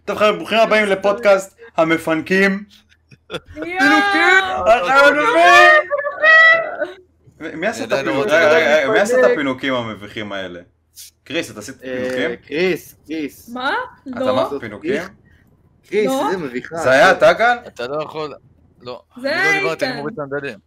טוב חבר'ה, ברוכים הבאים לפודקאסט המפנקים. מי עשה את הפינוקים המביכים האלה? קריס, אתה עשית פינוקים? קריס. מה? אתה לא. אמרת פינוקים? קריס, איזה מביכה. זה היה אתה כאן? אתה לא יכול... לא. זה אני לא היה דיברתי, אני איתן. מוריד סנדלים.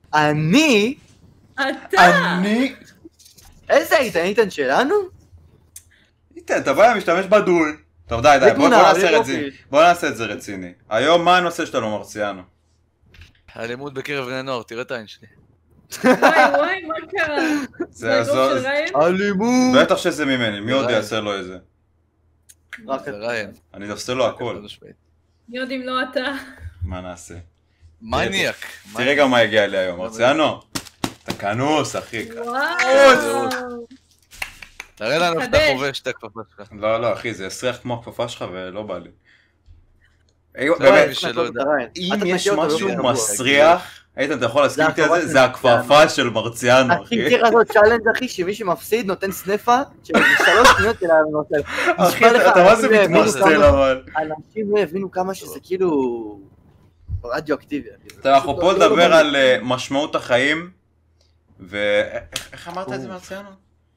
אתה! איזה איתן שלנו? איתן, אתה בא משתמש בדול. טוב די, בוא נעשה את זה רציני. היום מה הנושא שלנו מרציאנו? אלימות בקרב בני נוער, תראה את העין שלי. וואי, מה קרה? זה הגוף של ריין? אלימות. בטח שזה ממני, מי עוד יעשה לו איזה? זה ריין. אני אפסה לו הכל. מי עוד אם לא אתה? מה נעשה? מניאק. תראה גם מה הגיע לי היום, מרציאנו. אתה כנוס, אחי. וואו. תראה לנו שאתה חובש את הכפפה שלך. לא, אחי, זה יסריח כמו הכפפה שלך ולא בא לי. באמת, שלא יודע. אם יש משהו מסריח, איתן, אתה יכול להסכים איתי על זה? זה הכפפה של מרציאנו, אחי. אחי, צריך לעשות צ'אלנג' אחי, שמי שמפסיד נותן סנפה של 3 שניות של הנושא. אחי, אתה מה זה מתמסטל אבל? אנשים לא הבינו כמה שזה כאילו רדיואקטיבי. אנחנו פה לדבר על משמעות החיים, ואיך אמרת את זה מרציאנו?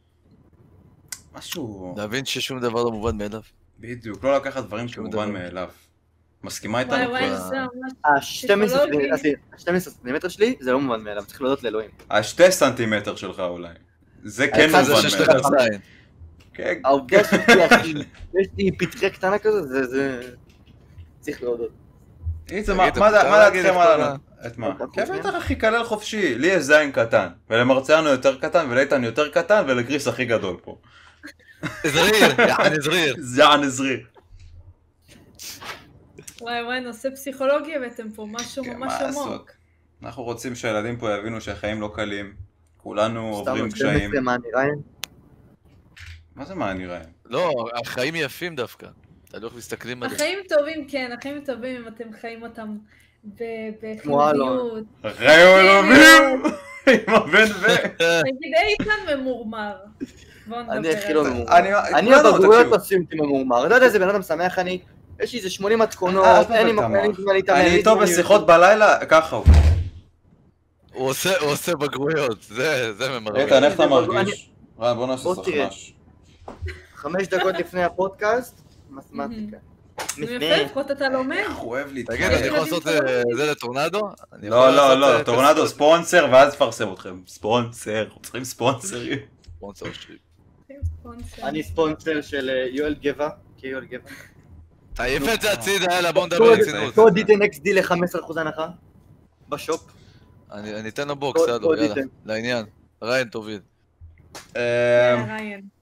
משהו... להבין ששום דבר לא מובן מאליו. בדיוק, לא לקחת דברים כמובן מאליו. מסכימה איתנו? וואי, זה ממש... ה-12 סנטימטר שלי זה לא מובן מאליו, צריך להודות לאלוהים. ה2 סנטימטר שלך אולי. זה כן אחד זה מובן שיש לך מאליו. זין. כן. העובדה שלי אחי, יש לי פתחי קטנה כזה, זה... צריך להודות. מה להגידכם עלינו? את מה? כן בטח הכי כלל חופשי, לי יש זין קטן, ולמרציאנו יותר קטן, ולאיתן יותר קטן, ולקריס הכי גדול פה. זריר, יעני זריר. יעני זריר. וואי, נושא פסיכולוגי הבאתם פה, משהו ממש עמוק. אנחנו רוצים שהילדים פה יבינו שהחיים לא קלים, כולנו עוברים קשיים. מה אני ריין? מה זה מה אני ריין? לא, החיים יפים דווקא. אתה לא מסתכלים על זה. החיים טובים, כן, החיים טובים אם אתם חיים אותם וואלה. בחיוביות. החיים טובים! עם הבן ו... נגיד איתן ממורמר. אני הכי לא ממורמר. אני כולנו, הבגרויות תקשיבו. עושים אותי ממורמר. אתה יודע איזה בן אדם שמח אני? יש לי איזה 80 מתכונות, אין לי מקום להתאמן. אני איתו בשיחות בלילה, ככה הוא. הוא עושה בגרויות, זה ממראה. איתן, איך אתה מרגיש? בוא נעשה סחמש. 5 דקות לפני הפודקאסט, מתמטיקה. נו יפה, לפחות אתה לומד. איך הוא אוהב לי. תגיד, אני יכול לעשות זה לטורנדו? לא, טורנדו ספונסר ואז תפרסם אתכם. ספונסר, אנחנו צריכים ספונסרים. ספונסר שלי. אני ספונסר של יואל גבע, כיואל גבע. תעיף את זה הצידה, יאללה בוא נדבר רצינות. קוד איתן XD ל-15% הנחה בשופ. אני אתן לו בוקס, יאללה, לעניין. ריין תוביל. ריין.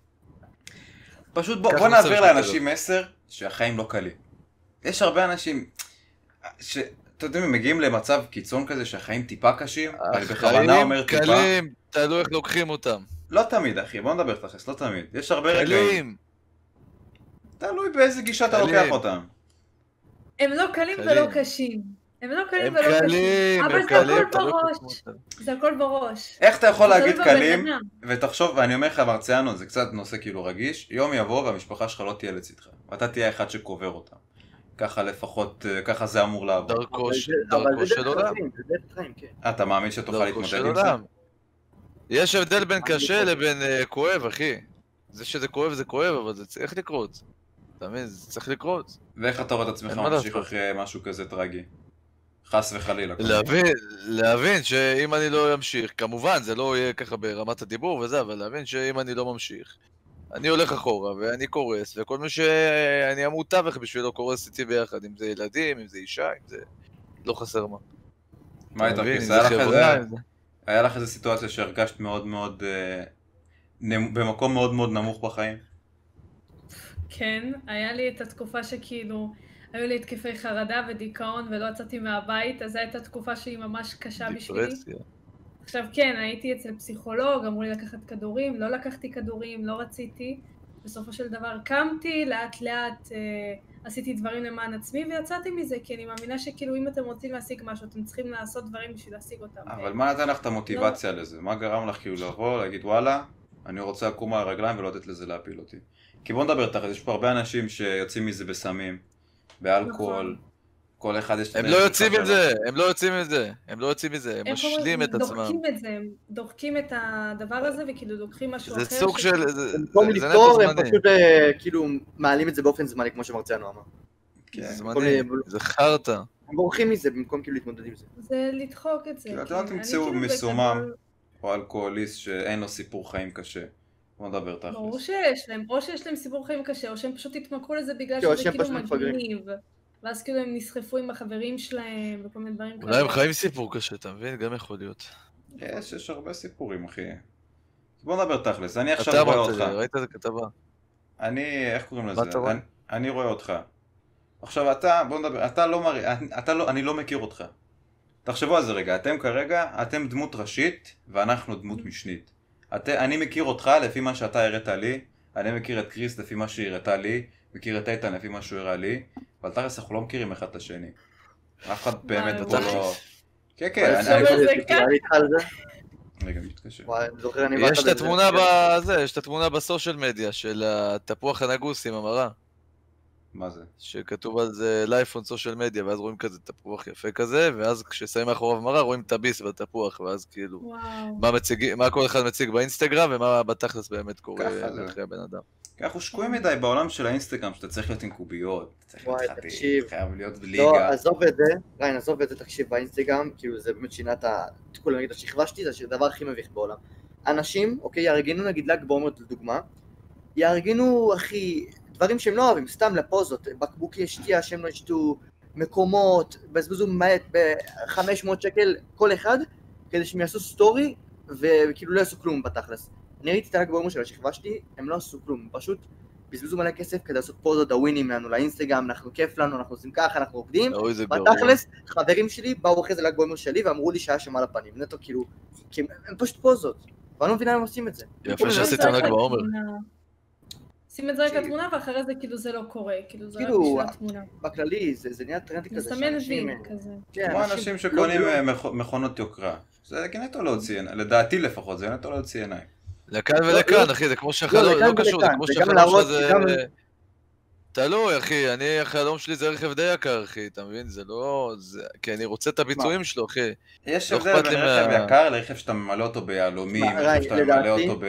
פשוט בוא נעביר לאנשים מסר שהחיים לא קלים. יש הרבה אנשים שאתה יודע, הם מגיעים למצב קיצון כזה שהחיים טיפה קשים, אני בכוונה אומר טיפה. החיים קלים, תלוי איך לוקחים אותם. לא תמיד אחי, בוא נדבר תכלס, לא תמיד. יש הרבה רגעים. תלוי באיזה גישה אתה לוקח אותם. הם לא קלים ולא קשים. הם לא קלים ולא קשים. אבל זה הכל בראש. זה הכל בראש. איך אתה יכול להגיד קלים, ותחשוב, ואני אומר לך מרציאנו, זה קצת נושא כאילו רגיש, יום יבוא והמשפחה שלך לא תהיה לצדך. ואתה תהיה האחד שקובר אותם. ככה לפחות, ככה זה אמור לעבור. דרכו של עולם. אתה מאמין שתוכל להתמודד עם זה? יש הבדל בין קשה לבין כואב, אחי. זה שזה כואב זה כואב, אבל זה צריך לקרות. אתה מבין? זה צריך לקרות. ואיך אתה רואה את עצמך ממשיך אחרי משהו כזה טרגי? חס וחלילה. להבין שאם אני לא אמשיך, כמובן זה לא יהיה ככה ברמת הדיבור וזה, אבל להבין שאם אני לא ממשיך, אני הולך אחורה ואני קורס, וכל מי שאני אמות תווך בשבילו קורס איתי ביחד, אם זה ילדים, אם זה אישה, אם זה לא חסר מה. מה הייתה כיס? היה לך איזה סיטואציה שהרגשת מאוד מאוד, במקום מאוד מאוד נמוך בחיים? כן, היה לי את התקופה שכאילו, היו לי התקפי חרדה ודיכאון ולא יצאתי מהבית, אז זו הייתה תקופה שהיא ממש קשה בשבילי. עכשיו כן, הייתי אצל פסיכולוג, אמרו לי לקחת כדורים, לא לקחתי כדורים, לא רציתי. בסופו של דבר קמתי, לאט לאט עשיתי דברים למען עצמי ויצאתי מזה, כי אני מאמינה שכאילו אם אתם רוצים להשיג משהו, אתם צריכים לעשות דברים בשביל להשיג אותם. אבל מה נתן לך את המוטיבציה לזה? מה גרם לך כאילו לבוא, להגיד וואלה, אני רוצה לקום על הרגליים ולא לתת לזה להפיל אותי? כי בוא נדבר תחת, יש פה הרבה אנשים שיוצאים מזה בסמים, באלכוהול, כל אחד יש... הם לא יוצאים מזה, הם לא יוצאים מזה, הם לא יוצאים מזה, הם משלים את עצמם. דוחקים את זה, הם דוחקים את הדבר הזה וכאילו לוקחים משהו אחר. זה סוג של... במקום לפתור, הם פשוט כאילו מעלים את זה באופן זמני, כמו שמרציאנו אמר. זמני, זה חרטה. הם בורחים מזה במקום כאילו להתמודד עם זה. זה לדחוק את זה. אתם לא תמצאו מסומם או אלכוהוליסט שאין לו סיפור חיים קשה. בוא נדבר תכלס. ברור שיש להם, או שיש להם סיפור חיים קשה, או שהם פשוט התמכרו לזה בגלל שזה כאילו מגניב. ואז כאילו הם נסחפו עם החברים שלהם וכל מיני דברים כאלה. אולי הם חיים סיפור קשה, אתה מבין? גם יכול להיות. יש הרבה סיפורים, אחי. בוא נדבר תכלס, אני עכשיו רואה אותך. ראית את הכתבה? אני, איך קוראים לזה? אני רואה אותך. עכשיו אתה, בוא נדבר, אני לא מכיר אותך. תחשבו על זה רגע, אתם דמות ראשית ואנחנו דמות משנית. אני מכיר אותך לפי מה שאתה הראת לי, אני מכיר את קריס לפי מה שהיא הראתה לי, מכיר את איתן לפי מה שהוא הראה לי, אבל תכלס אנחנו לא מכירים אחד את השני. אף אחד באמת פה לא... כן, כן, אני גם מתקשר. יש את התמונה בזה, יש את התמונה בסושיאל מדיה של התפוח הנגוס עם המראה. מה זה? שכתוב על זה לייפון סושיאל מדיה, ואז רואים כזה תפוח יפה כזה, ואז כששמים מאחוריו מראה רואים את הביס והתפוח, ואז כאילו מה כל אחד מציג באינסטגרם ומה בתכלס באמת קורה אחרי הבן אדם. כי אנחנו שקועים מדי בעולם של האינסטגרם, שאתה צריך להיות עם קוביות, צריך להיות חתיך, חייב להיות בליגה. לא, עזוב את זה, ריין, עזוב את זה, תקשיב באינסטגרם, כאילו זה באמת שינה את כולם נגיד השכבה שלי, זה הדבר הכי מביך בעולם. אנשים, אוקיי, יארגנו נגיד ל"ג בעומר לדוגמה, יארגנו הכי דברים שהם לא אוהבים, סתם לפוזות, בקבוקי שתייה שהם לא ישתו, מקומות, בזבזו ב-500 שקל כל אחד, כדי שהם יעשו סטורי, וכאילו לא יעשו כלום בתכלס. אני ראיתי את הל"ג בעומר של השכבה שלי, הם לא עשו כלום, פשוט בזבזו מלא כסף כדי לעשות פוזות הווינים לנו לאינסטגרם, אנחנו כיף לנו, אנחנו עושים ככה, אנחנו עובדים, בתכלס, חברים שלי באו אחרי זה ל"ג בעומר שלי ואמרו לי שהיה שם על הפנים, נטו כאילו, כי הם פשוט פוזות, ואני לא מבינה הם עושים את זה. יפה שעשית ל"ג בעומר. שים את זה רק לתמונה ואחרי זה כאילו זה לא קורה, כאילו זה רק בשביל התמונה. בכללי זה נהיה טרנדי כזה. מסמן וי כזה. כמו אנשים שקונים מכונות יוקרה. זה נטו להוציא עיניים, לדעתי לפחות, זה נטו להוציא עיניים. לכאן ולכאן אחי, זה כמו שהחלום, לא קשור, זה כמו שהחלום שזה... תלוי אחי, החלום שלי זה רכב די יקר אחי, אתה מבין? זה לא... כי אני רוצה את הביצועים שלו אחי. יש הבדל בין רכב יקר לרכב שאתה ממלא אותו ביהלומים, רכב שאתה ממלא אותו ב...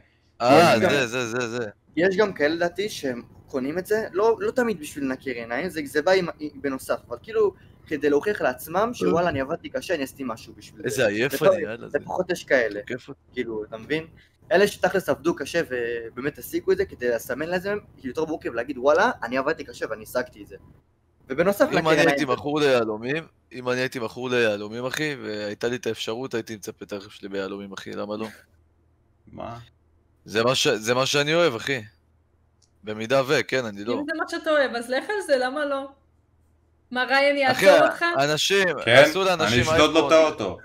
זה. יש גם כאלה לדעתי שהם קונים את זה, לא תמיד בשביל לנקר עיניים, זה בא בנוסף, אבל כאילו כדי להוכיח לעצמם שוואלה אני עבדתי קשה, אני עשיתי משהו בשביל זה. איזה עייף אני, יאללה. לפחות יש כאלה, כאילו, אתה מבין? אלה שתכלס עבדו קשה ובאמת הסיקו את זה כדי לסמן לעצמם, כאילו יותר בוקר ולהגיד וואלה, אני עבדתי קשה ואני השגתי את זה. ובנוסף אם אני הייתי מכור ליהלומים אחי, והייתה לי את האפשרות, הייתי מצפה את הרכב שלי ביהלומים אחי, למה לא? מה? זה מה שאני אוהב, אחי. במידה כן, אני לא. אם זה מה שאתה אוהב, אז לך על זה, למה לא? מה, ריין יעצור אותך? אחי, אנשים, עשו לאנשים אייפון. אני אשדוד לו את האוטו.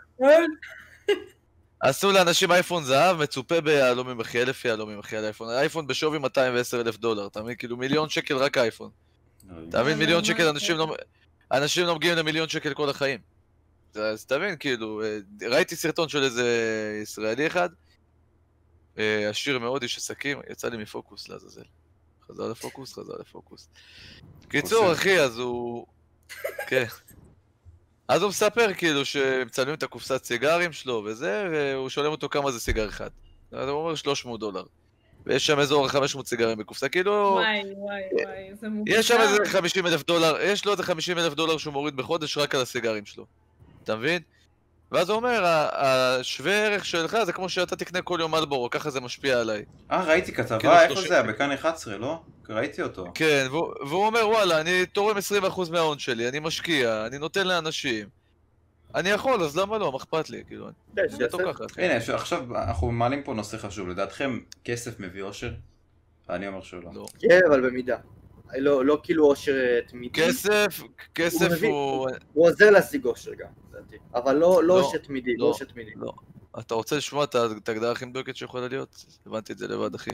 עשו לאנשים אייפון זהב, מצופה ביהלומים, אחי, 1,000 יהלומים, אחי, על אייפון. אייפון בשווי 210,000 דולר, אתה מבין? כאילו $1,000,000 רק אייפון. אתה מבין? $1,000,000, אנשים לא מגיעים ל$1,000,000 כל החיים. אז תבין, כאילו, ראיתי סרטון של איזה ישראלי אחד, עשיר מאוד, איש עסקים, יצא לי מפוקוס לעזאזל. חזר לפוקוס. קיצור, אחי, אז הוא... כן. אז הוא מספר כאילו שמצלמים את הקופסת סיגרים שלו וזה, והוא שואלים אותו כמה זה סיגר אחד. אז הוא אומר $300. ויש שם אזור 500 סיגרים בקופסה, כאילו... וואי, זה מוגזם. יש שם איזה $50,000, יש לו איזה $50,000 שהוא מוריד בחודש רק על הסיגרים שלו. אתה מבין? ואז הוא אומר, השווה ערך שלך זה כמו שאתה תקנה כל יום מלבורו, ככה זה משפיע עליי. ראיתי כתבה, איפה זה היה? בכאן 11, לא? ראיתי אותו. כן, והוא אומר, וואלה, אני תורם 20% מההון שלי, אני משקיע, אני נותן לאנשים. אני יכול, אז למה לא? מה אכפת לי? כאילו, אני אותו ככה. הנה, עכשיו אנחנו מעלים פה נושא חשוב. לדעתכם, כסף מביא אושר? אני אומר שלא. כן, אבל במידה. לא כאילו אושר תמידי. כסף הוא... הוא עוזר להשיג אושר גם, לדעתי. אבל לא אושר תמידי, לא אושר תמידי. לא. אתה רוצה לשמוע את ההגדרה הכי מדויקת שיכולה להיות? הבנתי את זה לבד, אחי.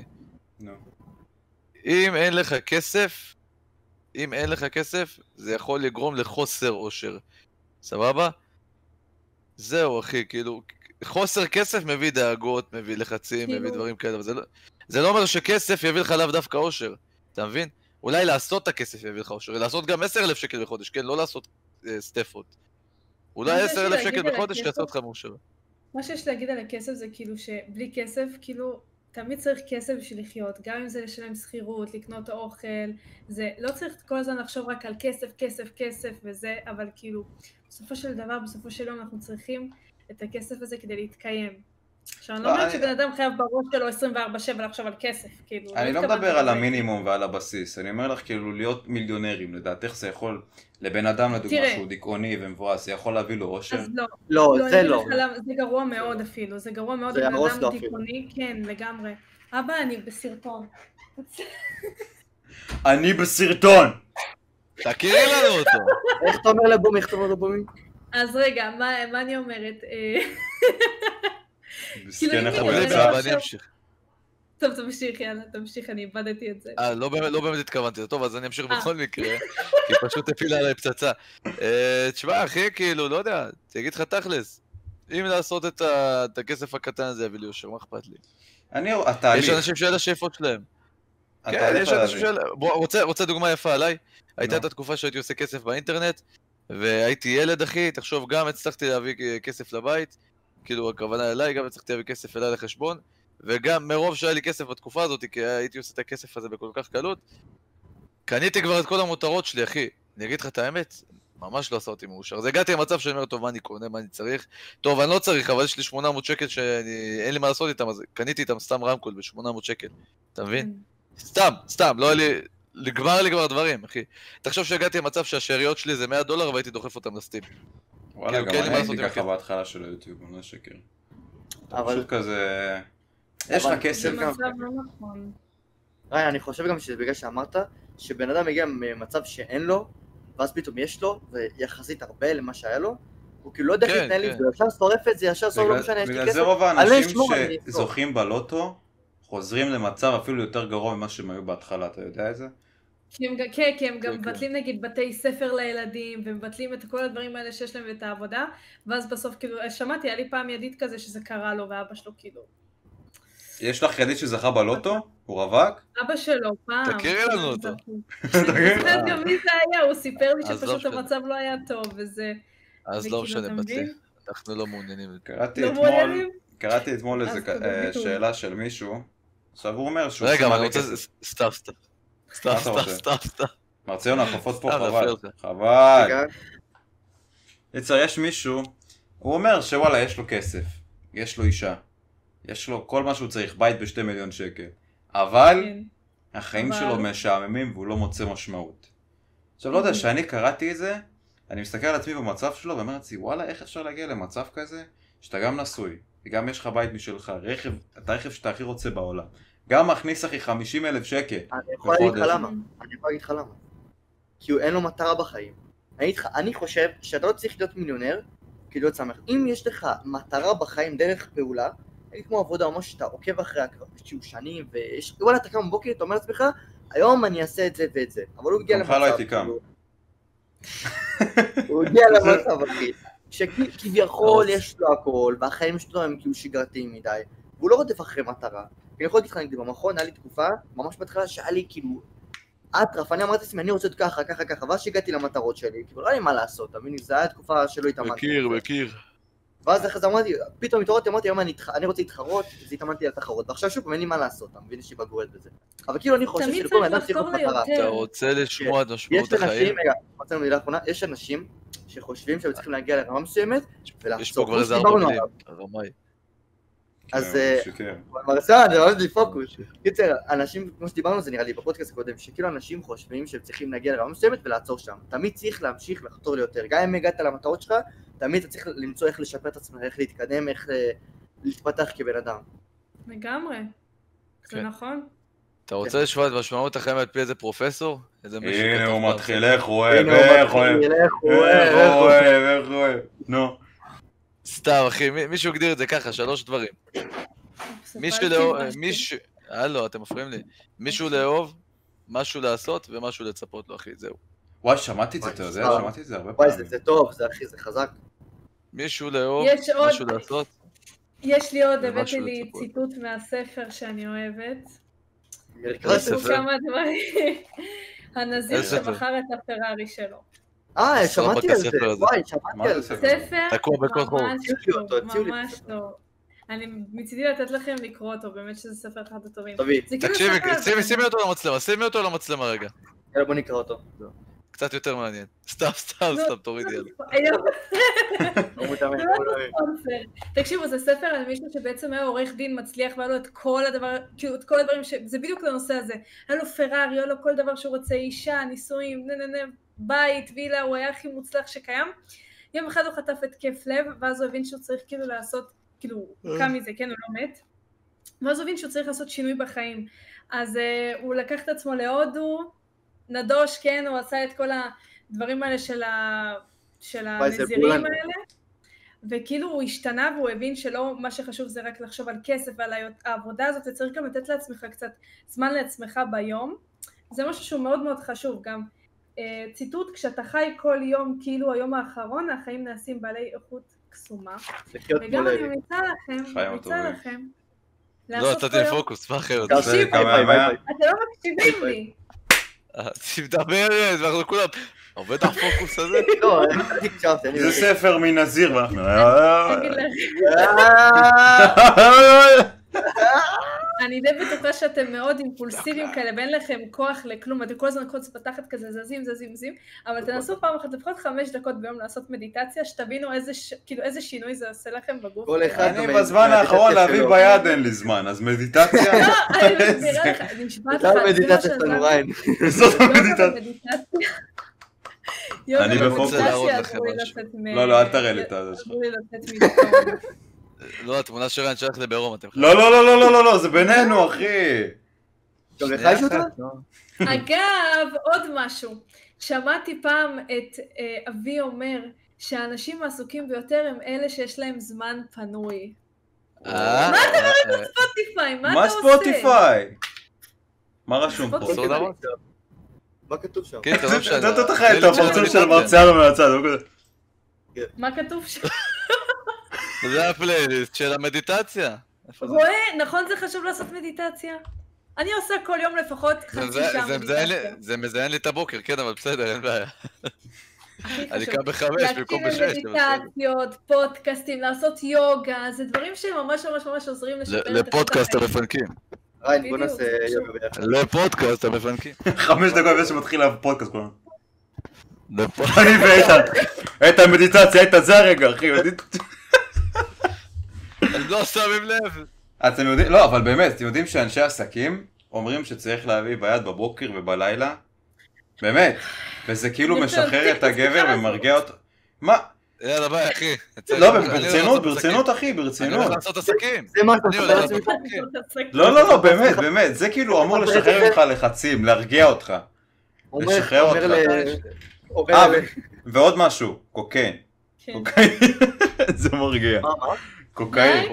אם אין לך כסף, זה יכול לגרום לחוסר אושר. סבבה? זהו, אחי, כאילו, חוסר כסף מביא דאגות, מביא לחצים, מביא דברים כאלה, אבל זה לא אומר שכסף יביא לך לאו דווקא אושר, אתה מבין? אולי לעשות את הכסף יביא לך אושר, לעשות גם 10,000 שקל בחודש, כן? לא לעשות סטפות. אולי 10,000 שקל בחודש שיעשה אותך מאושר. מה שיש להגיד על הכסף זה כאילו שבלי כסף, כאילו, תמיד צריך כסף בשביל לחיות, גם אם זה לשלם שכירות, לקנות אוכל, זה לא צריך כל הזמן לחשוב רק על כסף, כסף, כסף וזה, אבל כאילו, בסופו של דבר, בסופו של יום אנחנו צריכים את הכסף הזה כדי להתקיים. עכשיו, אני לא אומרת שבן אדם חייב בראש שלו 24/7 לחשוב על כסף, כאילו. אני לא מדבר על המינימום ועל הבסיס, אני אומר לך כאילו להיות מיליונרים, לדעתך זה יכול, לבן אדם לדוגמה שהוא דיכאוני ומבואס, זה יכול להביא לו אושר? אז לא. לא, זה לא. זה גרוע מאוד אפילו, זה גרוע מאוד לבן אדם דיכאוני, כן, לגמרי. אבא, אני בסרטון. אני בסרטון! תכירי לנו אותו. איך אתה אומר לבומי? איך אתה אומר לבומי? אז רגע, מה אני אומרת? מסכן איך הוא יצא. אני אמשיך. טוב, תמשיך, יאללה, תמשיך, אני איבדתי את זה. לא באמת התכוונתי, טוב, אז אני אמשיך בכל מקרה, כי פשוט הפילה עליי פצצה. תשמע, אחי, כאילו, לא יודע, תגיד לך תכלס, אם לעשות את הכסף הקטן הזה יביא לי יושר, מה אכפת לי? יש אנשים שאלה השאיפות שלהם. כן, יש אנשים שאלה... רוצה דוגמה יפה עליי? הייתה את התקופה שהייתי עושה כסף באינטרנט, והייתי ילד, אחי, תחשוב, גם הצלחתי להביא כסף לבית, כאילו, הכוונה אליי, גם הצלחתי להביא כסף אליי לחשבון, וגם מרוב שהיה לי כסף בתקופה הזאת, כי הייתי עושה את הכסף הזה בכל כך קלות, קניתי כבר את כל המותרות שלי, אחי. אני אגיד לך את האמת, ממש לא עשה אותי מאושר. אז הגעתי למצב שאני אומר, טוב, מה אני קונה, מה אני צריך? טוב, אני לא צריך, אבל יש לי 800 שקל שאין לי מה לעשות איתם, אז קניתי איתם סתם רמקול ב-800 שקל. אתה מבין? סתם, לא היה לי... לגמר לי כבר דברים, אחי. תחשוב שהגעתי למצב שהשאריות שלי זה $100 והייתי דוחף אותם לסטים. וואלה, גם אני הייתי ככה בהתחלה של היוטיוב, אני לא שקר. פשוט כזה... יש לך כסף. אני חושב גם שזה בגלל שאמרת שבן אדם מגיע ממצב שאין לו, ואז פתאום יש לו, ויחסית הרבה למה שהיה לו, הוא כאילו לא יודע איך להתנהל עם זה, ישר שורף את זה, ישר שורף לא משנה, יש לי כסף. בגלל זה רוב האנשים שזוכים בלוטו, חוזרים למצב אפילו יותר גרוע ממה שהם היו בהתחלה, אתה יודע את זה? כי הם גם מבטלים נגיד בתי ספר לילדים, ומבטלים את כל הדברים האלה שיש להם את העבודה, ואז בסוף כאילו, שמעתי, היה לי פעם ידיד כזה שזה קרה לו, ואבא שלו כאילו... יש לך ידיד שזכה בלוטו? הוא רווק? אבא שלו, פעם. תכירי לנו אותו. גם מי זה היה, הוא סיפר לי שפשוט המצב לא היה טוב, וזה... אז לא משנה, בצליח. אנחנו לא מעוניינים. קראתי אתמול איזו שאלה של מישהו, עכשיו הוא אומר שהוא... רגע, אבל אני רוצה... סתם. מרציון, החופות פה חבל. יצר, יש מישהו, הוא אומר שוואלה, יש לו כסף, יש לו אישה, יש לו כל מה שהוא צריך, בית ב2 מיליון שקל, אבל החיים שלו משעממים והוא לא מוצא משמעות. עכשיו לא יודע, שאני קראתי את זה, אני מסתכל על עצמי במצב שלו ואומר לעצמי, וואלה, איך אפשר להגיע למצב כזה, שאתה גם נשוי, וגם יש לך בית משלך, את הרכב שאתה הכי רוצה בעולם. גם מכניס אחי 50,000 שקל. אני יכול להגיד לך למה. כי אין לו מטרה בחיים. אני חושב שאתה לא צריך להיות מיליונר כדי להיות שמח. אם יש לך מטרה בחיים דרך פעולה, כמו עבודה או משהו שאתה עוקב אחרי שנים, וואלה אתה קם בבוקר, אתה אומר לעצמך, היום אני אעשה את זה ואת זה. אבל הוא הגיע למצב. לא הייתי קם. הוא הגיע למצב אחי. שכביכול יש לו הכל, והחיים שלו הם כאילו שגרתיים מדי. והוא לא רודף אחרי מטרה. אני יכול להגיד לך, נגיד, במכון, היה לי תקופה, ממש בהתחלה, שהיה לי כאילו, אטרף, אני אמרתי לעצמי, אני רוצה להיות ככה, ואז שהגעתי למטרות שלי, כאילו, לא היה לי מה לעשות, תמיני, זה היה תקופה שלא התאמנתי. מכיר. ואז אחרי זה אמרתי, פתאום התעוררתי, אמרתי, היום אני רוצה להתחרות, אז התאמנתי על תחרות, ועכשיו שוב, אין לי מה לעשות, אתה מבין, יש לי בגרויות בזה. אבל כאילו, אני חושב שלכל אדם צריך להיות מטרה. אתה רוצה לשמוע את משמעות החיים? יש אנשים שחושבים שהם צריכים להגיע לרמה מסוימת, יש פה כבר איזה 4 מילים, הרמאי. אז מרסן, זה ממש לי פוקוס. קיצר, אנשים, כמו שדיברנו, זה נראה לי בפודקאסט הקודם, שכאילו אנשים חושבים שהם צריכים להגיע לרמה מסוימת ולעצור שם. תמיד צריך להמשיך לחתור ליותר. גם אם הגעת למטרות שלך, תמיד אתה צריך למצוא איך לשפר את עצמך, איך להתקדם, איך להתפתח כבן אדם. לגמרי. זה נכון. אתה רוצה לשמוע את משמעות החיים על פי איזה פרופסור? הנה הוא מתחיל, איך אוהב. נו. סתם אחי, מישהו הגדיר את זה ככה, 3 דברים. הלו, אתם מפריעים לי. מישהו לאהוב, משהו לעשות ומשהו לצפות לו, אחי, זהו. וואי, שמעתי את זה, אתה יודע? שמעתי את זה הרבה פעמים. וואי, זה טוב, זה אחי, זה חזק. מישהו לאהוב, משהו לעשות. יש לי עוד, הבאתי לי ציטוט מהספר שאני אוהבת. כמה דברים. הנזיר שמכר את הפרארי שלו. שמעתי על זה, וואי, שמעתי על זה. ספר תקוע בכל חור. ממש לא. אני מצידי לתת לכם לקרוא אותו, באמת שזה ספר אחד הטובים. תקשיבי, שימי אותו למצלמה רגע. יאללה, בוא נקרא אותו. קצת יותר מעניין. סתם, תורידי יאללה. תקשיבו, זה ספר על מישהו שבעצם היה עורך דין מצליח, והיה לו את כל הדברים, זה בדיוק לנושא הזה. היה לו פרארי, היה לו כל דבר שהוא רוצה, אישה, נישואים, בית, וילה, הוא היה הכי מוצלח שקיים. יום אחד הוא חטף התקף לב, ואז הוא הבין שהוא צריך כאילו לעשות, כאילו, הוא קם מזה, כן, הוא לא מת. ואז הוא הבין שהוא צריך לעשות שינוי בחיים. אז הוא לקח את עצמו להודו, נדוש, כן, הוא עשה את כל הדברים האלה של הנזירים האלה, וכאילו הוא השתנה והוא הבין שלא מה שחשוב זה רק לחשוב על כסף ועל העבודה הזאת, וצריך גם לתת לעצמך קצת זמן לעצמך ביום, זה משהו שהוא מאוד מאוד חשוב, גם ציטוט, כשאתה חי כל יום כאילו היום האחרון, החיים נעשים בעלי איכות קסומה, וגם אני ממליצה לכם, לא, יצאתי לפוקוס, מה אחרת? תקשיבו, אתם לא מקשיבים לי. תדברת, ואנחנו כולם, עובד הפוקוס הזה? לא, זה ספר מנזיר, ואנחנו... אני די בטוחה שאתם מאוד אימפולסיביים כאלה, ואין לכם כוח לכלום, אתם כל הזמן קוץ פתחת כזה זזים, אבל תנסו פעם אחת לפחות 5 דקות ביום לעשות מדיטציה, שתבינו איזה שינוי זה עושה לכם בגוף. אני בזמן האחרון להביא ביד אין לי זמן, אז מדיטציה... לא, אני נשמעת לך, מדיטציה שלנו ריין. זאת המדיטציה. אני בפוקוס. לא, אל תראה לי את זה שלך. לא, התמונה של ריין שלך לברום, אתם חייבים. לא, זה בינינו, אחי. גם לך יש אותה? אגב, עוד משהו. שמעתי פעם את אבי אומר שהאנשים העסוקים ביותר הם אלה שיש להם זמן פנוי. מה אתה אומר בספוטיפיי? מה ספוטיפיי? מה רשום פה? מה כתוב שם? אתה נותן לך את הפרצוף של מרציאנו מהצד. מה כתוב שם? זה הפלייליסט של המדיטציה. רואה, נכון זה חשוב לעשות מדיטציה? אני עושה כל יום לפחות חצי שעה מדיטציה. זה מזיין לי את הבוקר, כן, אבל בסדר, אין בעיה. אני קם ב5 במקום ב6. להקשיב למדיטציות, פודקאסטים, לעשות יוגה, זה דברים שממש עוזרים לשפר את לפודקאסט המפנקים. ריין, בוא נעשה יוגה ביחד. לפודקאסט המפנקים. 5 דקות לפני שמתחיל הפודקאסט כולנו. אני ואיתן מדיטציה, איתן זה הרגע, אחי. אני לא שמים לב. אתם יודעים, לא, אבל באמת, אתם יודעים שאנשי עסקים אומרים שצריך להביא ביד בבוקר ובלילה? באמת. וזה כאילו משחרר את הגבר ומרגיע אותו. מה? יאללה ביי אחי. לא, ברצינות אחי, ברצינות. אני הולך לעשות עסקים. זה מה שאתה עושה לעצמך? לא, באמת, זה כאילו אמור לשחרר ממך לחצים, להרגיע אותך. לשחרר אותך. ועוד משהו, קוקיין. קוקיין. זה מרגיע. מה? קוקאין.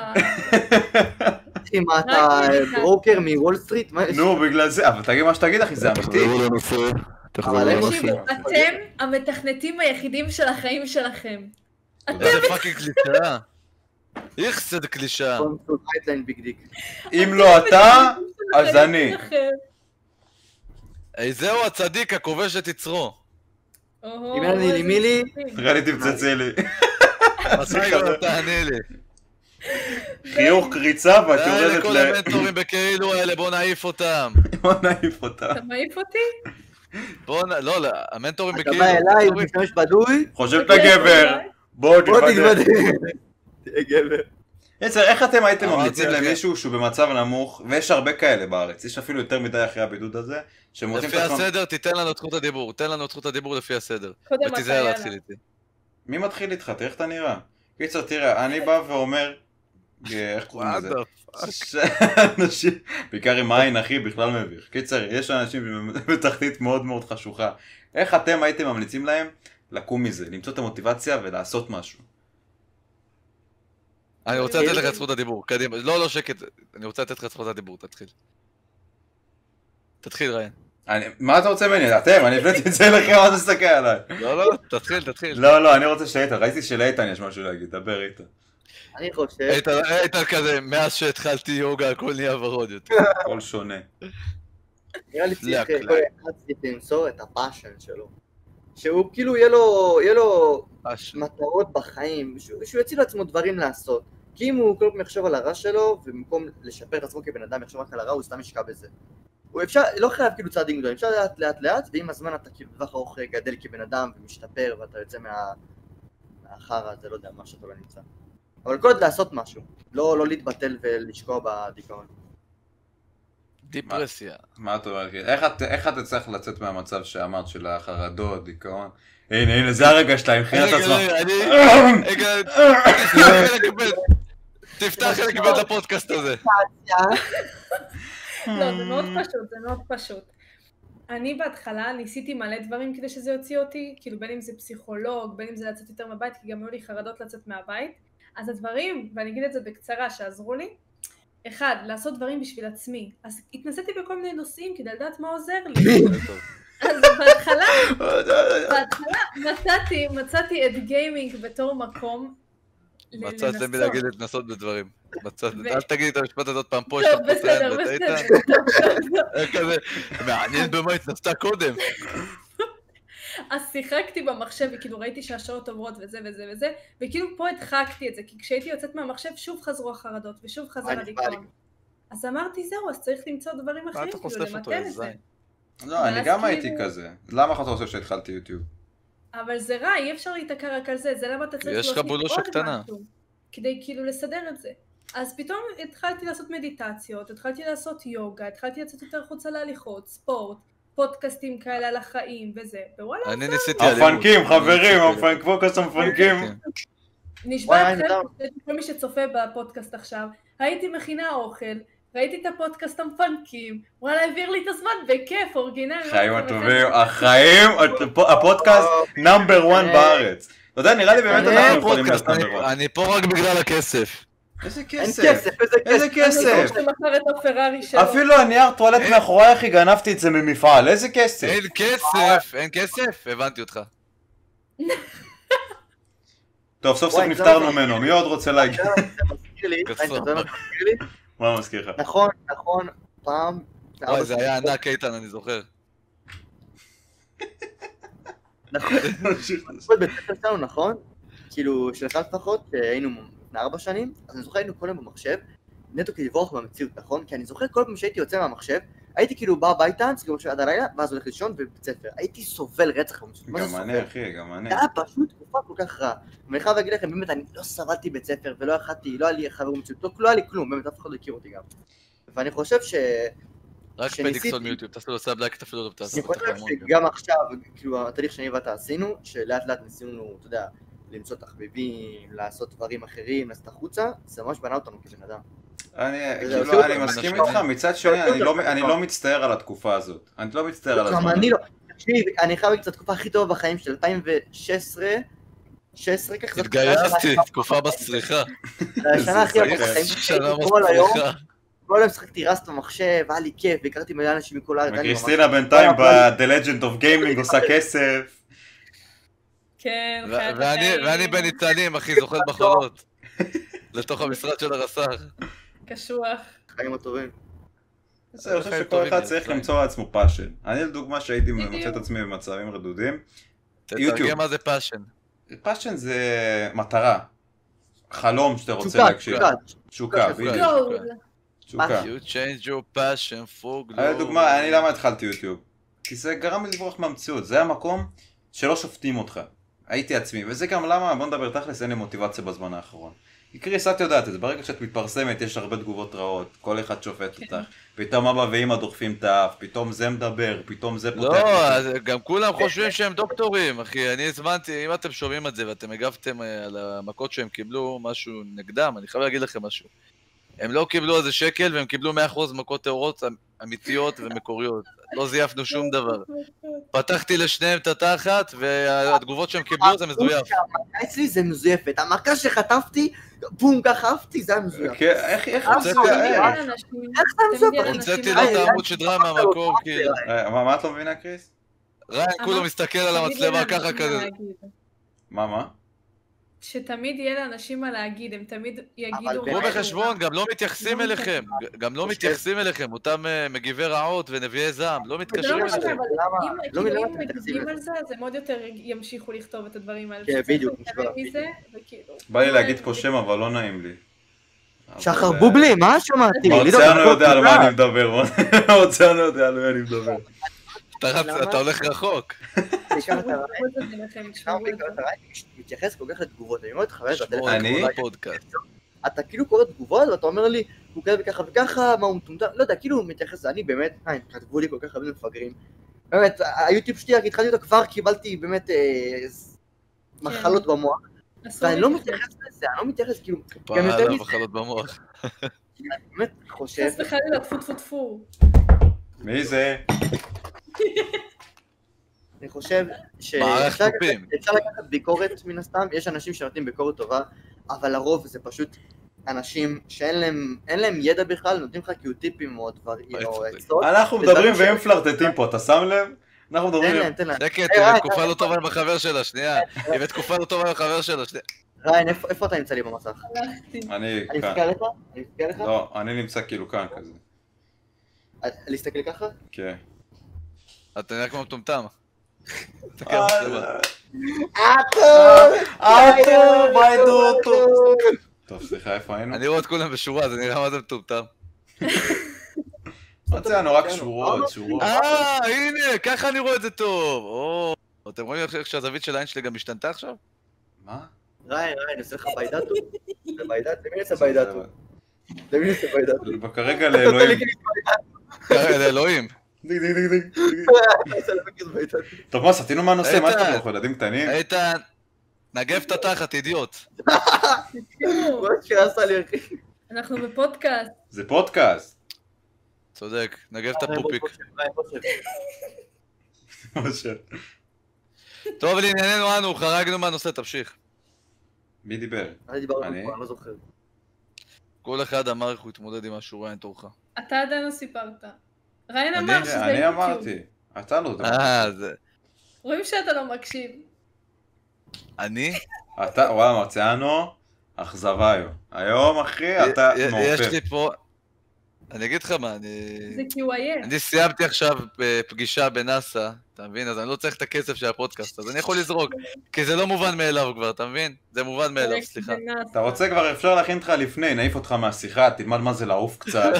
מה, אתה ברוקר מוול סטריט? נו, בגלל זה, אבל תגיד מה שתגיד אחי, זה אמיתי. תקשיבו, אתם המתכנתים היחידים של החיים שלכם. זה פאקינג קלישה. איך זה קלישה. אם לא אתה, אז אני. זהו הצדיק הכובש את יצרו. אם אין לי מילי, נראה לי תמצצי לי. מתי לא תענה לי. חיוך קריצה ואת יורדת לכל המנטורים בכאילו האלה, בוא נעיף אותם. אתה מעיף אותי? לא, המנטורים אתה בכאילו. בא אליי, משתמש בדוי. חושב את הגבר. בוא תתוודא. תהיה גבר. איך אתם הייתם ממליצים למישהו שהוא במצב נמוך, ויש הרבה כאלה בארץ, יש אפילו יותר מדי אחרי הבידוד הזה, לפי הסדר, תיתן לנו את זכות הדיבור, תן לנו את זכות הדיבור לפי הסדר. ותיזהר להתחיל איתי. מי מתחיל איתך? תראה איך אתה נראה. קיצר, תראה, אני בא ואומר, איך קוראים לזה? אנשים, בעיקר עם עין אחי, בכלל מביך. קיצר, יש אנשים בתחתית מאוד מאוד חשוכה. איך אתם הייתם ממליצים להם לקום מזה, למצוא את המוטיבציה ולעשות משהו? אני רוצה לתת לך את זכות הדיבור, קדימה. לא, שקט, אני רוצה לתת לך את זכות הדיבור, תתחיל. תתחיל, ריין. מה אתה רוצה ממני? אתם, אני הבנתי את זה לכם, מה תסתכל עליי? לא, תתחיל. לא, אני רוצה שאיתן, ראיתי שלאיתן יש משהו להגיד, דבר איתן. אני חושב... איתן כזה, מאז שהתחלתי יוגה, הכל נהיה ורוד יותר. הכל שונה. נראה לי צריך כל אחד צריך למצוא את הפאשן שלו. שהוא כאילו יהיה לו מטרות בחיים, שהוא יציל לעצמו דברים לעשות. כי אם הוא כל פעם יחשוב על הרע שלו, ובמקום לשפר את עצמו כבן אדם יחשוב רק על הרע, הוא סתם ישקע בזה. הוא אפשר, לא חייב כאילו צעדים גדולים, אפשר לאט, ועם הזמן אתה כאילו בטווח ארוך גדל כבן אדם ומשתפר, ואתה יוצא מהחרא, זה לא יודע, מה שאתה לא נמצא. אבל כל עוד לעשות משהו, לא להתבטל ולשקוע בדיכאון. דיפרסיה. מה אתה אומר? איך אתה צריך לצאת מהמצב שאמרת של החרדות, דיכאון? הנה, זה הרגע שלה, עם חיית עצמה. תפתח לקבל את הפודקאסט הזה. לא, זה מאוד פשוט. אני בהתחלה ניסיתי מלא דברים כדי שזה יוציא אותי, כאילו בין אם זה פסיכולוג, בין אם זה לצאת יותר מהבית, כי גם היו לי חרדות לצאת מהבית. אז הדברים, ואני אגיד את זה בקצרה, שעזרו לי, אחד, לעשות דברים בשביל עצמי. אז התנסיתי בכל מיני נושאים כדי לדעת מה עוזר לי. אז בהתחלה מצאתי את גיימינג בתור מקום לנסות. מצאת למי להגיד להתנסות בדברים. אל תגידי את המשפט הזאת פעם פה, טוב, בסדר. כזה, מעניין במה התנסתה קודם. אז שיחקתי במחשב, וכאילו ראיתי שהשעות עוברות וזה, וכאילו פה הדחקתי את זה, כי כשהייתי יוצאת מהמחשב שוב חזרו החרדות, ושוב חזר הדיכאון. אז אמרתי זהו, אז צריך למצוא דברים אחרים, כאילו למתן את זה. לא, אני גם הייתי כזה. למה אתה חושב שהתחלתי יוטיוב? אבל זה רע, אי אפשר להתעקר רק על זה, זה למה אתה צריך להוסיף עוד משהו, כדי כאילו לסדר את זה. אז פתאום התחלתי לעשות מדיטציות, התחלתי לעשות יוגה, התחלתי לצאת יותר חוצה להליכות, ספורט, פודקאסטים כאלה על החיים וזה, ווואלה, אני ניסיתי הפנקים, חברים, פודקאסט המפנקים. נשבע לכם, כל מי שצופה בפודקאסט עכשיו, הייתי מכינה אוכל, ראיתי את הפודקאסט המפנקים, וואלה העביר לי את הזמן בכיף, אורגינל. חיים הטובים, החיים, הפודקאסט נאמבר 1 בארץ. אתה יודע, נראה לי באמת אנחנו יכולים להיות נאמבר 1. אני פה רק בגלל הכסף. איזה כסף? איזה כסף? שמכר את הפרארי שלו. אפילו הנייר טואלט מאחורי אחי גנבתי את זה ממפעל, איזה כסף? אין כסף, הבנתי אותך. טוב, סוף סוף נפטרנו ממנו, מי עוד רוצה להגיד? מה מזכיר לך? נכון, פעם... וואי, זה היה ענק איתן, אני זוכר. נכון, בית ספר שלנו, נכון? כאילו, שלך לפחות, היינו לפני 4 שנים, אז אני זוכר היינו כל יום במחשב, נטו כדי לברוח מהמציאות, נכון? כי אני זוכר כל פעם שהייתי יוצא מהמחשב, הייתי כאילו בא הביתה, סגור משהו עד הלילה, ואז הולך לישון ובית ספר. הייי סובל רצח במציאות. גם אני, אחי, גם אני. זה היה פשוט תקופה כל כך רע. ואני חייב להגיד לכם, באמת, אני לא סבלתי בית ספר, ולא יכלתי, לא היה לי חבר במציאות, לא היה לי כלום, באמת, אף אחד לא הכיר אותי גם. ואני חושב רק פדיקסון מיוטיוב, תעשו לו סאבלייק, תפעילו אותו, אני חושב שגם עכשיו, כאילו, התהליך שאני ואתה עשינו, שלאט לאט ניסינו, אתה יודע, למצוא תחביבים, לעשות דברים אחרים, לעשות החוצה, זה ממש בנה אותנו כבן אדם. אני מסכים איתך, מצד שני, אני לא מצטער על התקופה הזאת. אני לא מצטער על הזמן. אני לא. אני חייב להגיד את התקופה הכי טובה בחיים של 2016, ככה. התגייסתי, תקופה בסריחה. השנה הכי טובה בחיים. שנה בסריחה. כל היום שחקתי רסט במחשב, היה לי כיף, והכרתי מלא אנשים מכל הארץ. וקריסטינה בינתיים ב-The Legend of Gaming עושה כסף. כן, ואני בניצנים, אחי, זוכר בחולות. לתוך המשרד של הרס"ר. קשוח. חיים הטובים. אני חושב שכל אחד צריך למצוא לעצמו פאשן. אני לדוגמה שהייתי מוצא את עצמי במצבים רדודים. תתרגם מה זה פאשן. פאשן זה מטרה. חלום שאתה רוצה להגשים. תשוקה. תשוקה. You change your passion for glory. לדוגמה, אני למה התחלתי יוטיוב? כי זה גרם לי לברוח מהמציאות. זה המקום שלא שופטים אותך. הייתי עצמי. וזה גם למה, בוא נדבר תכלס, אין לי מוטיבציה בזמן האחרון. כי קריס, את יודעת את זה, ברגע שאת מתפרסמת יש הרבה תגובות רעות, כל אחד שופט אותך, פתאום אבא ואמא דוחפים את האף, פתאום זה מדבר, פתאום זה פותח. לא, גם כולם חושבים שהם דוקטורים, אחי, אני הזמנתי, אם אתם שומעים את זה ואתם הגבתם על המכות שהם קיבלו משהו נגדם, אני חייב להגיד לכם משהו. הם לא קיבלו איזה שקל והם קיבלו 100% מכות טהורות אמיתיות ומקוריות. לא זייפנו שום דבר. פתחתי לשניהם את התחת והתגובות שהם קיבלו זה מזויף. המכה אצלי זה מזויפת. המכה שחטפתי, בום, ככה עפתי, זה היה מזויף. איך זה מזויף? הוצאתי לו את העמוד שדרה מהמקור, כאילו. מה את לא מבינה, קריס? ריין כולו מסתכל על המצלמה ככה כזה. מה? שתמיד יהיה לאנשים מה להגיד, הם תמיד יגידו... קחו בחשבון, גם לא מתייחסים אליכם, גם לא מתייחסים אליכם, אותם מגיבי רעות ונביאי זעם, לא מתקשרים אליכם. אם מגיבים על זה, אז הם עוד יותר ימשיכו לכתוב את הדברים האלה. כן, בדיוק. בא לי להגיד פה שם, אבל לא נעים לי. שחר בובלי, מה שמעתי? מרציאנו יודע על מה אני מדבר, מרציאנו יודע על מה אני מדבר. אתה הולך רחוק. מתייחס כל כך לתגובות, אני אומר לך, אני? אתה כאילו קורא תגובות ואתה אומר לי, הוא כזה וככה וככה, מה הוא מטומטם, לא יודע, כאילו הוא מתייחס, אני באמת, כתבו לי כל כך הרבה מפגרים. באמת, היוטיוב שלי, התחלתי אותו כבר, קיבלתי באמת מחלות במוח. ואני לא מתייחס לזה, אני לא מתייחס, כאילו... פעלה מחלות במוח. אני באמת חושב... חס וחלילה, טפו טפו טפו. מי זה? אני חושב שאפשר לקחת ביקורת מן הסתם, יש אנשים שנותנים ביקורת טובה, אבל לרוב זה פשוט אנשים שאין להם ידע בכלל, נותנים לך קיוטיפים או דברים, או עצות. אנחנו מדברים והם פלרטטים פה, אתה שם לב? אנחנו מדברים... תן להם. שקט, היא בתקופה לא טובה עם החבר שלה, שנייה. היא בתקופה לא טובה עם החבר שלה, שנייה. ריין, איפה אתה נמצא לי במסך? אני אני כאן. מסתכל לך? אני מסתכל לך? לא, אני נמצא כאילו כאן כזה. להסתכל ככה? כן. אתה נראה כמו מטומטם. טוב, סליחה, איפה היינו? אני רואה את כולם בשורה, זה נראה מה זה מטומטם. מצאנו רק שורות. הנה, ככה אני רואה את זה טוב. אתם רואים איך שהזווית של העין שלי גם השתנתה עכשיו? מה? ריין, עושה לך ביידטו? למי נעשה ביידטו? למי נעשה ביידטו? כרגע לאלוהים. לאלוהים. דיג. טוב, מה, סתינו מהנושא? מה שאתם אנחנו ילדים קטנים? איתן, נגב את התחת, אידיוט. מה שעשה לי, אחי. אנחנו בפודקאסט. זה פודקאסט. צודק, נגב את הפופיק. טוב, לענייננו אנו, חרגנו מהנושא, תמשיך. מי דיבר? אני לא זוכר. כל אחד אמר איך הוא התמודד עם משהו, ריין תורך. אתה עדיין לא סיפרת. ריין אמר שזה יוטיוב. אני אמרתי. אתה לא יודע. זה... רואים שאתה לא מקשיב. אני? אתה, וואי, מרציאנו, אכזבה היום. היום, אחי, אתה נופף. יש לי פה... אני אגיד לך מה, זה כי הוא עייף. אני סיימתי עכשיו פגישה בנאסא, אתה מבין? אז אני לא צריך את הכסף של הפודקאסט, אז אני יכול לזרוק, כי זה לא מובן מאליו כבר, אתה מבין? זה מובן מאליו, סליחה. אתה רוצה כבר, אפשר להכין אותך לפני, נעיף אותך מהשיחה, תלמד מה זה לעוף קצת.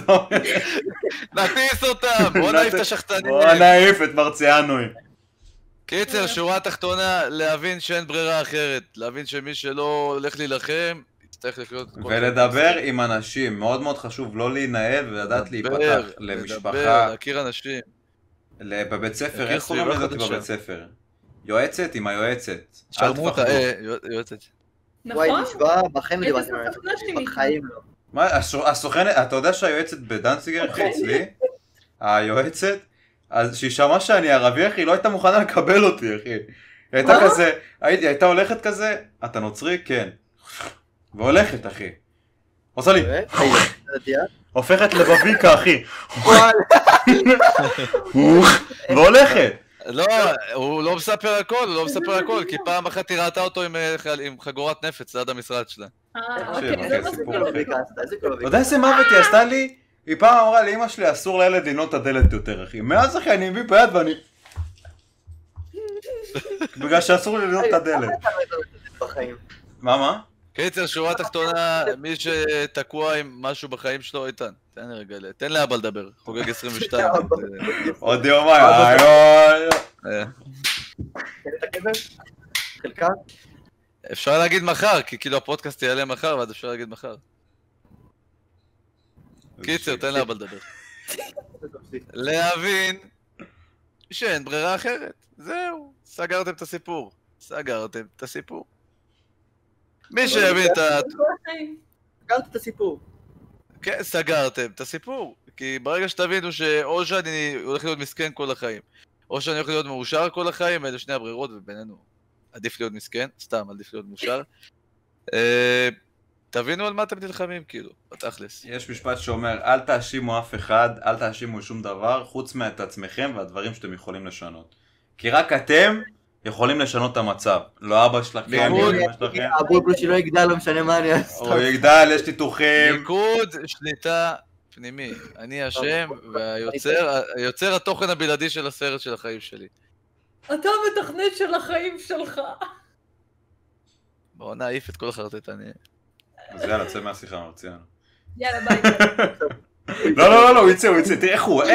נטיס אותם, בוא נעיף את השחטנים. בוא נעיף את מרציאנו. קיצר, שורה תחתונה, להבין שאין ברירה אחרת, להבין שמי שלא הולך להילחם, יצטרך לחיות... ולדבר עם אנשים, מאוד מאוד חשוב לא להינעל ולדעת להיפתח למשפחה. לדבר, להכיר אנשים. בבית ספר, איך קוראים לזאת בבית ספר? יועצת עם היועצת. שרמוטה, יועצת. וואי, נכון? נשבע, בחיים לא דיברתי עם איזה סוכנה שלי היועצת, בחיים לא. מה, הסוכנת, אתה יודע שהיועצת בדנציגר, אחי, אצלי? היועצת? אז שהיא שמעה שאני ערבי, אחי, היא לא הייתה מוכנה לקבל אותי, אחי. היא הייתה כזה, היא הייתה הולכת כזה, אתה נוצרי? כן. והולכת, אחי. עושה לי, הופכת לבביקה, אחי. והולכת. לא, הוא לא מספר הכל, כי פעם אחת היא ראתה אותו עם חגורת נפץ ליד המשרד שלה. אוקיי, זה מספר. אתה יודע איזה מוות היא עשתה לי? היא פעם אמרה לאמא שלי, אסור לילד לנעול את הדלת יותר, אחי. מאז, אחי, אני מביא ביד ואני... בגלל שאסור לי לנעול את הדלת. מה? קיצר, שורה תחתונה, מי שתקוע עם משהו בחיים שלו, איתן, תן לי רגע, תן לאבא לדבר, חוגג 22. עוד יומיים, חלקה? אפשר להגיד מחר, כי כאילו הפודקאסט יעלה מחר, ואז אפשר להגיד מחר. קיצר, תן לאבא לדבר. להבין שאין ברירה אחרת, זהו, סגרתם את הסיפור. מי שיבין את ה... סגרתי את הסיפור. כן, סגרתם את הסיפור. כי ברגע שתבינו שאו שאני הולך להיות מסכן כל החיים, או שאני הולך להיות מאושר כל החיים, אלה שני הברירות, ובינינו עדיף להיות מסכן, סתם עדיף להיות מאושר. תבינו על מה אתם נלחמים, כאילו, בתכלס. יש משפט שאומר, אל תאשימו אף אחד, אל תאשימו שום דבר, חוץ מאת עצמכם והדברים שאתם יכולים לשנות. כי רק אתם יכולים לשנות את המצב. לא אבא שלכם, לא אמא שלכם. הבולבול שלא יגדל, לא משנה מה אני אעשה. או יגדל, יש ניתוחים. מיקוד, שליטה, פנימי. אני השם והיוצר התוכן הבלעדי של הסרט של החיים שלי. אתה מתכנת של החיים שלך. בואו נעיף את כל החרטטני. אז יאללה, צא מהשיחה, מרציאנו. יאללה, ביי. לא, הוא יצא, תראה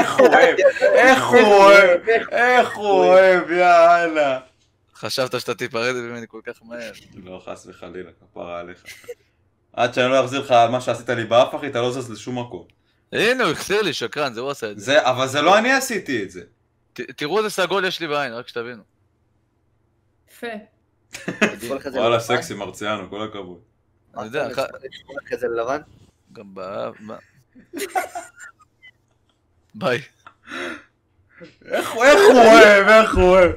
איך הוא אוהב, יאללה. חשבת שאתה תיפרד ממני כל כך מהר. לא, חס וחלילה, כפרה עליך. עד שאני לא אחזיר לך על מה שעשית לי באף אחי, אתה לא זז לשום מקום. הנה, הוא החסיר לי, שקרן, זה הוא עשה את זה. אבל זה לא אני עשיתי את זה. תראו איזה סגול יש לי בעין, רק שתבינו. יפה. וואלה, סקסי, מרציאנו, כל הכבוד. אני יודע, כזה לבן? גם באב, מה? ביי. איך הוא אוהב.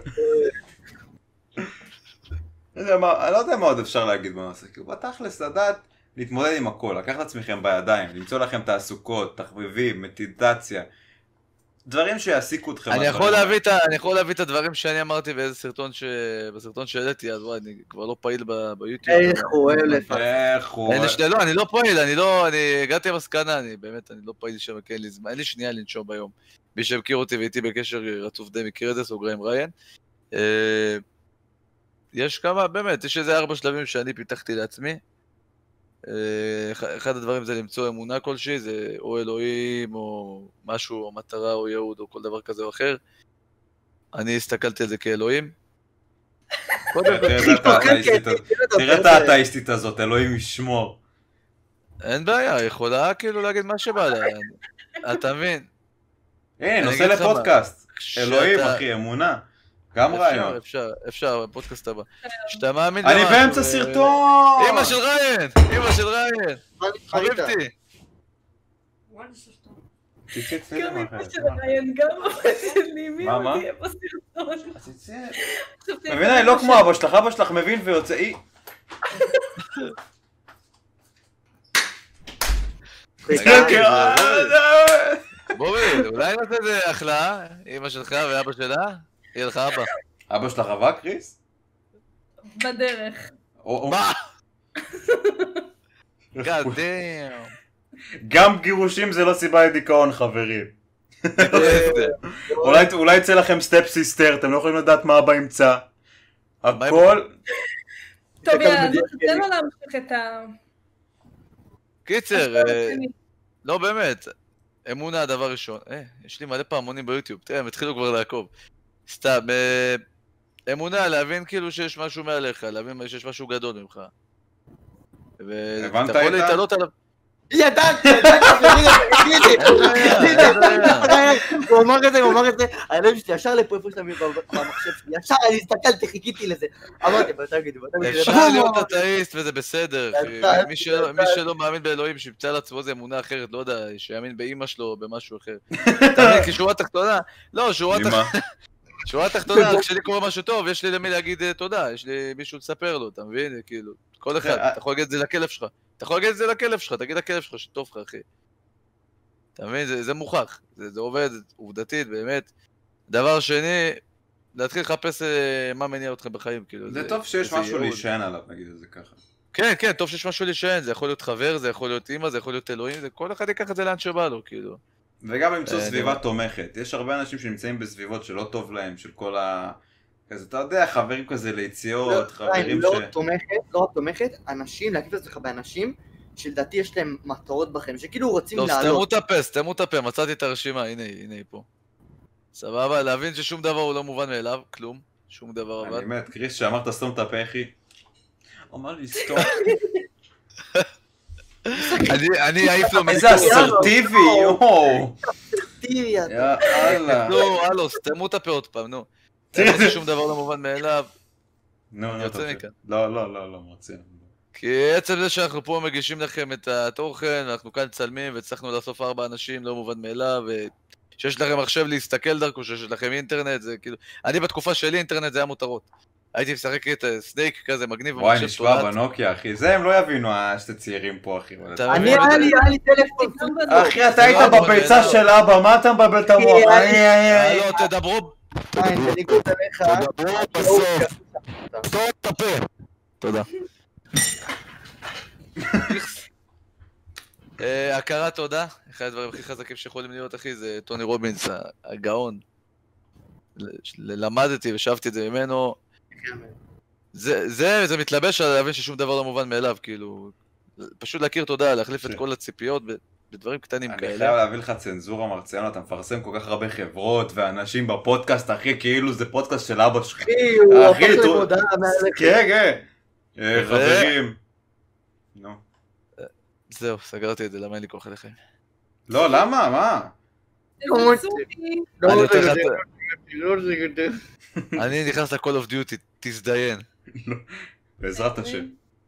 אני לא יודע מה עוד אפשר להגיד בנושא, כי הוא בתכלס לדעת להתמודד עם הכל, לקחת את עצמכם בידיים, למצוא לכם תעסוקות, תחביבים, מדיטציה, דברים שיעסיקו אתכם. אני יכול להביא את הדברים שאני אמרתי באיזה בסרטון שהעליתי, אז וואי, אני כבר לא פעיל ביוטיוב. איך הוא אוהב לפעמים. לא, אני לא פעיל, אני הגעתי למסקנה, אני לא פעיל שם, אין לי שנייה לנשום ביום. מי שמכיר אותי והייתי בקשר רצוף די מכיר את זה, סוגריים ריין. יש כמה, באמת, יש איזה 4 שלבים שאני פיתחתי לעצמי. אחד הדברים זה למצוא אמונה כלשהי, זה או אלוהים, או משהו, או מטרה, או יהוד, או כל דבר כזה או אחר. אני הסתכלתי על זה כאלוהים. תראה את האתאיסטית הזאת, אלוהים ישמור. אין בעיה, יכולה כאילו להגיד מה שבא לה. אתה מבין? הנה, נושא לפודקאסט. אלוהים, אחי, אמונה. גם רעיון. אפשר, בפודקאסט הבא. שאתה מאמין במשהו. אני באמצע סרטון! אמא של ריין! חביבתי. גם אמא של ריין, גם אבא שלי, מי יהיה בסרטון? מבינה, היא לא כמו אבא שלך מבין ויוצא אי. בובי, אולי נעשה את זה אחלה, אמא שלך ואבא שלה? יהיה לך אבא. אבא שלך רווק, קריס? בדרך. מה? God damn. גם גירושים זה לא סיבה לדיכאון, חברים. אולי יצא לכם סטפ סיסטר, אתם לא יכולים לדעת מה אבא ימצא. הכל... טוב, יאללה, תן לו להמשיך את ה... קיצר, לא באמת. אמונה הדבר ראשון. יש לי מלא פעמונים ביוטיוב, תראה, הם התחילו כבר לעקוב. סתם, אמונה, להבין כאילו שיש משהו מעליך, להבין שיש משהו גדול ממך. הבנת איתה? ידעתי, הוא אמר את זה, הלב שלי ישר לפה איפה שאתה במחשב שלי, ישר אני הסתכלתי, חיכיתי לזה, אמרתי, בוא תגידו, אפשר להיות אתאיסט וזה בסדר, מי שלא מאמין באלוהים שימצא לעצמו זה אמונה אחרת, לא יודע, שיאמין באמא שלו או במשהו אחר. תמיד כשורה תחתונה, לא, שורה תחתונה, כשלי קורה משהו טוב, יש לי למי להגיד תודה, יש לי מישהו לספר לו, אתה מבין? כאילו, כל אחד, אתה יכול להגיד את זה לכלב שלך. אתה יכול להגיד את זה לכלב שלך, תגיד לכלב שלך שטוב לך, אחי. אתה מבין? זה מוכח. זה עובד עובדתית, באמת. דבר שני, להתחיל לחפש מה מניע אתכם בחיים, כאילו. זה טוב שיש משהו להישען עליו, נגיד את זה ככה. כן, כן, טוב שיש משהו להישען. זה יכול להיות חבר, זה יכול להיות אמא, זה יכול להיות אלוהים, כל אחד ייקח את זה לאן שבא לו, כאילו. וגם למצוא סביבה תומכת. יש הרבה אנשים שנמצאים בסביבות שלא טוב להם, של כל ה... כזה, אתה יודע, חברים כזה ליציאות, חברים ש... לא רק תומכת, אנשים, להקיף את עצמך באנשים, שלדעתי יש להם מטרות בכם, שכאילו רוצים לעלות. סתמו את הפה, מצאתי את הרשימה, הנה היא פה. סבבה, להבין ששום דבר הוא לא מובן מאליו, כלום, שום דבר אבל. אני מת, קריס שאמרת סתום את הפה, אחי. אמר לי סתום. אני אעיף לו איזה אסרטיבי, יואו. אסרטיבי, יאללה. לא, הלו, סתמו את הפה עוד פעם, נו. זה שום דבר לא מובן מאליו. יוצא מכאן. לא, מרצה. כי עצם זה שאנחנו פה מגישים לכם את התוכן, אנחנו כאן צלמים והצלחנו לאסוף 4 אנשים, לא מובן מאליו, שיש לכם מחשב להסתכל דרכו, שיש לכם אינטרנט, זה כאילו... אני בתקופה שלי אינטרנט זה היה מותרות. הייתי משחק את סנייק כזה מגניב. וואי, נשמע בנוקיה, אחי. זה הם לא יבינו, שאתם צעירים פה, אחי. היה לי טלפון. אחי, אתה היית בביצה של אבא, מה אתה מבלבל את המוח? לא, בניגוד אליך, תדברו בסוף. סתום את הפה. תודה. הכרת תודה, אחד הדברים הכי חזקים שיכולים להיות, אחי, זה טוני רובינס, הגאון. למדתי ושאבתי את זה ממנו. זה מתלבש על להבין ששום דבר לא מובן מאליו, כאילו, פשוט להכיר תודה, להחליף את כל הציפיות בדברים קטנים כאלה. אני חייב להביא לך צנזורה מרציאנו, אתה מפרסם כל כך הרבה חברות ואנשים בפודקאסט, אחי, כאילו זה פודקאסט של אבא שלך. אחי, הוא הפך למודעה מהלכת. כן. חברים. נו. זהו, סגרתי את זה, למה אין לי כוח אליכם? לא, למה? מה? אני נכנס ל-Call of Duty, תזדיין. בעזרת השם.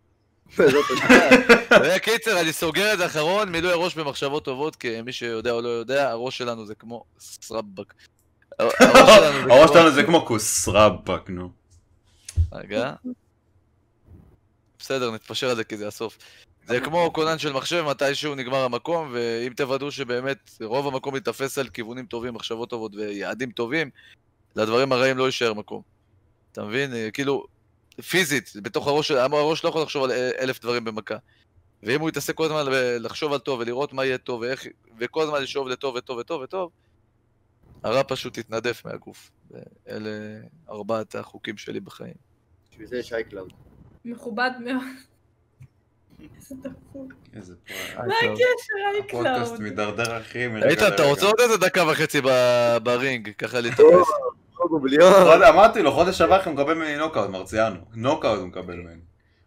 קיצר, אני סוגר את זה אחרון, מילוי הראש במחשבות טובות, כי מי שיודע או לא יודע, הראש שלנו זה כמו סרבק. הראש שלנו זה כמו כוסרבק, נו. רגע. בסדר, נתפשר על זה כי זה הסוף. זה כמו קונן של מחשב, מתישהו נגמר המקום, ואם תוודאו שבאמת רוב המקום יתפס על כיוונים טובים, מחשבות טובות ויעדים טובים, לדברים הרעים לא יישאר מקום. אתה מבין? כאילו, פיזית, בתוך הראש לא יכול לחשוב על 1000 דברים במכה. ואם הוא יתעסק כל הזמן לחשוב על טוב ולראות מה יהיה טוב, וכל הזמן לשאוב לטוב וטוב וטוב וטוב, הרע פשוט יתנדף מהגוף. אלה 4 החוקים שלי בחיים. בשביל זה יש אייקלאוד. מכובד מאוד. איזה דפוק. איזה מה הקשר אייקלאוד? הפודקאסט מדרדר אחי. איתן, אתה רוצה עוד איזה דקה וחצי ברינג, ככה להתאפס? אמרתי לו, חודש שעבר הוא מקבל ממני נוקאוט, מרציאנו. נוקאוט הוא מקבל ממני.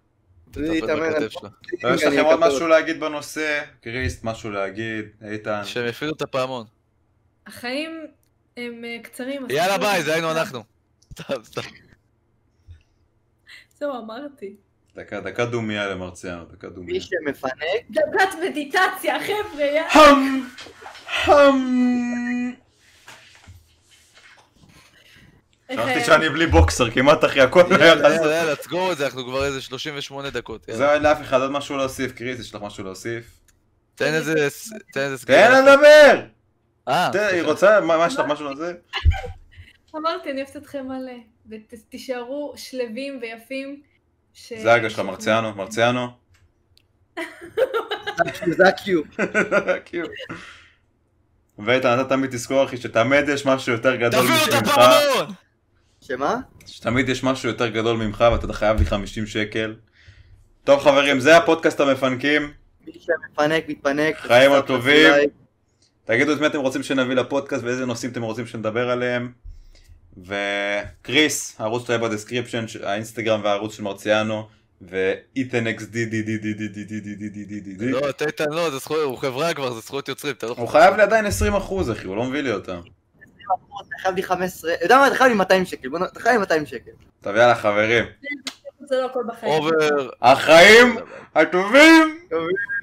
יש לכם עוד משהו להגיד בנושא? קריסט, משהו להגיד? איתן? שהם הפעילו את הפעמון. החיים הם קצרים. יאללה ביי, זה היינו אנחנו. סתם. זהו, אמרתי. דקה דומיה למרציאנו, דקה דומיה. מי שמפנק. דקת מדיטציה, חבר'ה, יאללה. חשבתי שאני בלי בוקסר, כמעט אחי, הכל יאללה, תסגור את זה, אנחנו כבר איזה 38 דקות. זהו, אין לאף אחד עוד משהו להוסיף, קריס, יש לך משהו להוסיף? תן איזה תן לדבר! היא רוצה, מה יש לך משהו לזה? אמרתי, אני אוהבת אתכם מלא, ותישארו שלווים ויפים. זה הרגע שלך, מרציאנו. זה הקיו. ואיתן, אתה תמיד תזכור אחי שתמיד יש משהו יותר גדול ממך. שמה? שתמיד יש משהו יותר גדול ממך ואתה חייב לי 50 שקל. טוב חברים, זה הפודקאסט המפנקים. מי שמפנק, מתפנק. חיים הטובים. תגידו את מי אתם רוצים שנביא לפודקאסט ואיזה נושאים אתם רוצים שנדבר עליהם. וקריס, הערוץ שלו בדסקריפשן, האינסטגרם והערוץ של מרציאנו. ואיתן אקס די. לא, איתן לא, הוא חברה כבר, זה זכויות יוצרים. הוא חייב לי עדיין 20% אחי, הוא לא מביא לי אותם. 20%, אתה חייב לי 15, יודע מה, אתה חייב לי 200 שקל, אתה חייב לי 200 שקל. טוב יאללה חברים. זה לא הכל בחיים. אובר. החיים הטובים.